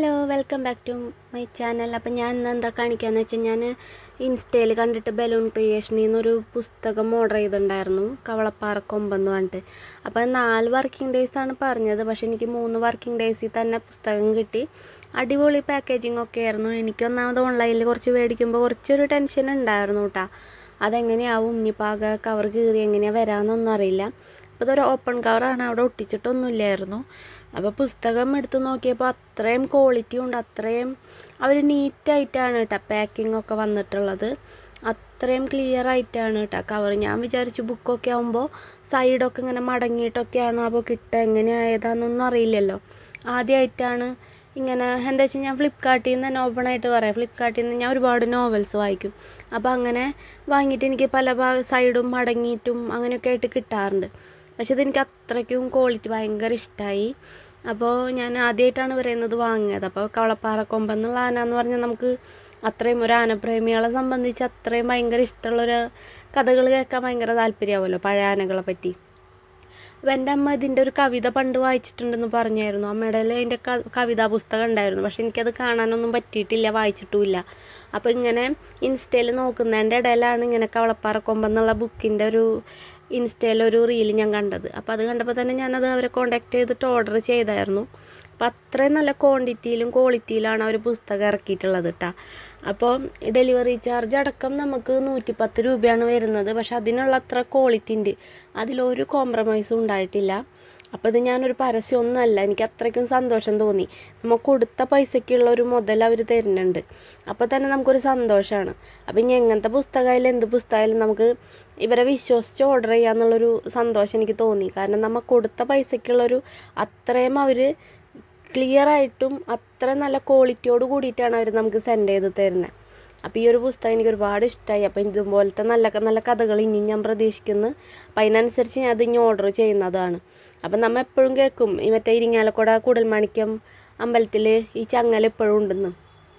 Hello welcome back to my channel. അപ്പം ഞാൻ ഇന്ന് എന്താ കാണിക്കാന്ന് വെച്ചാൽ ഞാൻ ഇൻസ്റ്റയിൽ കണ്ടിട്ട് ബലൂൺ ക്രിയേഷനിൽ നിന്നൊരു പുസ്തകം ഓർഡർ ചെയ്തിട്ടുണ്ടായിരുന്നു, കവളപ്പാറ കൊമ്പെന്ന് പറഞ്ഞിട്ട്. അപ്പോൾ 4 വർക്കിംഗ് ഡേയ്സാണ് പറഞ്ഞത്, പക്ഷേ എനിക്ക് 3 വർക്കിംഗ് ഡേയ്സിൽ തന്നെ പുസ്തകം കിട്ടി. അടിപൊളി പാക്കേജിങ് ഒക്കെ ആയിരുന്നു. എനിക്കൊന്നാമത് ഓൺലൈനിൽ കുറച്ച് മേടിക്കുമ്പോൾ കുറച്ചൊരു ടെൻഷൻ ഉണ്ടായിരുന്നു കേട്ടോ, അതെങ്ങനെയാവും ഇനിയിപ്പോൾ ആകെ കവർ കീറി എങ്ങനെയാണ് വരാമെന്നൊന്നും അറിയില്ല. അപ്പോൾ ഇതൊരു ഓപ്പൺ കവറാണ്, അവിടെ ഒട്ടിച്ചിട്ടൊന്നുമില്ലായിരുന്നു. അപ്പോൾ പുസ്തകം എടുത്ത് നോക്കിയപ്പോൾ അത്രയും ക്വാളിറ്റി ഉണ്ട്, അത്രയും അവർ നീറ്റായിട്ടാണ് കേട്ടോ പാക്കിംഗ് ഒക്കെ വന്നിട്ടുള്ളത്. അത്രയും ക്ലിയർ ആയിട്ടാണ് കേട്ടോ കവർ. ഞാൻ വിചാരിച്ചു ബുക്കൊക്കെ ആകുമ്പോൾ സൈഡൊക്കെ ഇങ്ങനെ മടങ്ങിയിട്ടൊക്കെയാണ് അപ്പോൾ കിട്ടുക, എങ്ങനെയായതാണെന്നൊന്നും അറിയില്ലല്ലോ. ആദ്യമായിട്ടാണ് ഇങ്ങനെ. എന്താ വെച്ചാൽ ഞാൻ ഫ്ലിപ്കാർട്ടിൽ നിന്ന് തന്നെ ഓപ്പണായിട്ട് പറയാം, ഫ്ലിപ്കാർട്ടിൽ നിന്ന് ഞാൻ ഒരുപാട് നോവൽസ് വായിക്കും. അപ്പോൾ അങ്ങനെ വാങ്ങിയിട്ട് എനിക്ക് പല സൈഡും മടങ്ങിയിട്ടും അങ്ങനെയൊക്കെ ആയിട്ട് കിട്ടാറുണ്ട്. പക്ഷെ ഇതെനിക്ക് അത്രയ്ക്കും ക്വാളിറ്റി ഭയങ്കര ഇഷ്ടമായി. അപ്പോൾ ഞാൻ ആദ്യമായിട്ടാണ് പറയുന്നത് വാങ്ങിയത്. അപ്പോൾ കവളപ്പാറ കൊമ്പെന്നുള്ള ആന എന്ന് പറഞ്ഞാൽ നമുക്ക് അത്രയും ഒരു ആനപ്രേമികളെ സംബന്ധിച്ച് അത്രയും ഭയങ്കര ഇഷ്ടമുള്ളൊരു കഥകൾ കേൾക്കാൻ ഭയങ്കര താല്പര്യമാവുമല്ലോ, പഴയ ആനകളെ പറ്റി. അപ്പോൾ എൻ്റെ അമ്മ ഇതിൻ്റെ ഒരു കവിത പണ്ട് വായിച്ചിട്ടുണ്ടെന്ന് പറഞ്ഞായിരുന്നു. അമ്മയുടെ അതിൻ്റെ കവിതാ പുസ്തകം ഉണ്ടായിരുന്നു, പക്ഷെ എനിക്കത് കാണാനൊന്നും പറ്റിയിട്ടില്ല, വായിച്ചിട്ടുമില്ല. അപ്പോൾ ഇങ്ങനെ ഇൻസ്റ്റയിൽ നോക്കുന്നതിൻ്റെ ഇടയിലാണ് ഇങ്ങനെ കവളപ്പാറ കൊമ്പെന്നുള്ള ബുക്കിൻ്റെ ഒരു ഇൻസ്റ്റയിലൊരു റീല് ഞാൻ കണ്ടത്. അപ്പോൾ അത് കണ്ടപ്പോൾ തന്നെ ഞാനത് അവരെ കോൺടാക്റ്റ് ചെയ്തിട്ട് ഓർഡർ ചെയ്തായിരുന്നു. അപ്പോൾ അത്രയും നല്ല ക്വാണ്ടിറ്റിയിലും ക്വാളിറ്റിയിലാണ് അവർ പുസ്തകം ഇറക്കിയിട്ടുള്ളത് കേട്ടോ. അപ്പോൾ ഡെലിവറി ചാർജ് അടക്കം നമുക്ക് 110 രൂപയാണ് വരുന്നത്. പക്ഷെ അതിനുള്ള അത്ര ക്വാളിറ്റി ഉണ്ട്, അതിലൊരു കോംപ്രമൈസും ഉണ്ടായിട്ടില്ല. അപ്പോൾ ഇത് ഞാനൊരു പരസ്യമൊന്നുമല്ല, എനിക്ക് അത്രയ്ക്കും സന്തോഷം തോന്നി. നമ്മൾ കൊടുത്ത പൈസയ്ക്കുള്ള ഒരു മുതൽ അവർ തരുന്നുണ്ട്, അപ്പോൾ തന്നെ നമുക്കൊരു സന്തോഷമാണ്. അപ്പോൾ ഇനി എങ്ങനത്തെ പുസ്തകമായാലും എന്ത് പുസ്തകമായാലും നമുക്ക് ഇവരെ വിശ്വസിച്ച് ഓർഡർ ചെയ്യാമെന്നുള്ളൊരു സന്തോഷം എനിക്ക് തോന്നി. കാരണം നമ്മൾ കൊടുത്ത പൈസയ്ക്കുള്ളൊരു അത്രയും അവർ ക്ലിയറായിട്ടും അത്രയും നല്ല ക്വാളിറ്റിയോട് കൂടിയിട്ടാണ് അവർ നമുക്ക് സെൻഡ് ചെയ്ത് തരുന്നത്. അപ്പോൾ ഈ ഒരു പുസ്തകം എനിക്ക് ഒരുപാട് ഇഷ്ടമായി. അപ്പോൾ ഇതുപോലത്തെ നല്ല നല്ല കഥകൾ ഇനി ഞാൻ പ്രതീക്ഷിക്കുന്നു. അപ്പോൾ അതിനനുസരിച്ച് ഞാൻ അത് ഇനി ഓർഡർ ചെയ്യുന്നതാണ്. അപ്പം നമ്മൾ എപ്പോഴും കേൾക്കും ഈ മറ്റേ ഇരിങ്ങാലക്കുട കൂടൽമാണിക്യം അമ്പലത്തിൽ ഈ ചങ്ങല എപ്പോഴും ഉണ്ടെന്ന്.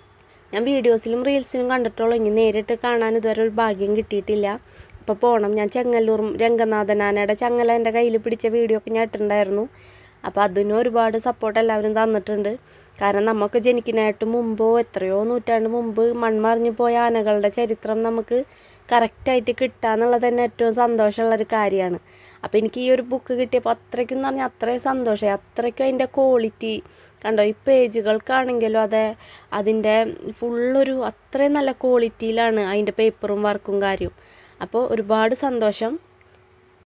ഞാൻ വീഡിയോസിലും റീൽസിലും കണ്ടിട്ടുള്ളൂ, ഇനി നേരിട്ട് കാണാൻ ഇതുവരെ ഒരു ഭാഗ്യം കിട്ടിയിട്ടില്ല. അപ്പോൾ പോകണം. ഞാൻ ചെങ്ങല്ലൂർ രംഗനാഥനാനയുടെ ചങ്ങല എൻ്റെ കയ്യിൽ പിടിച്ച വീഡിയോ ഒക്കെ ഞാൻ ഇട്ടിട്ടുണ്ടായിരുന്നു. അപ്പോൾ അതിനും ഒരുപാട് സപ്പോർട്ട് എല്ലാവരും തന്നിട്ടുണ്ട്. കാരണം നമുക്ക് ജനിക്കുന്നതായിട്ട് മുമ്പോ എത്രയോ നൂറ്റാണ്ട് മുമ്പ് മൺമറിഞ്ഞു പോയ ആനകളുടെ ചരിത്രം നമുക്ക് കറക്റ്റായിട്ട് കിട്ടുക എന്നുള്ളത് തന്നെ ഏറ്റവും സന്തോഷമുള്ളൊരു കാര്യമാണ്. അപ്പോൾ എനിക്ക് ഈ ഒരു ബുക്ക് കിട്ടിയപ്പോൾ അത്രയ്ക്കും എന്ന് പറഞ്ഞാൽ അത്രയും സന്തോഷമായി. അത്രയ്ക്കും അതിൻ്റെ ക്വാളിറ്റി കണ്ടോ, ഈ പേജുകൾക്കാണെങ്കിലും അതെ അതിൻ്റെ ഫുള്ളൊരു അത്രയും നല്ല ക്വാളിറ്റിയിലാണ് അതിൻ്റെ പേപ്പറും വർക്കും കാര്യവും. അപ്പോൾ ഒരുപാട് സന്തോഷം.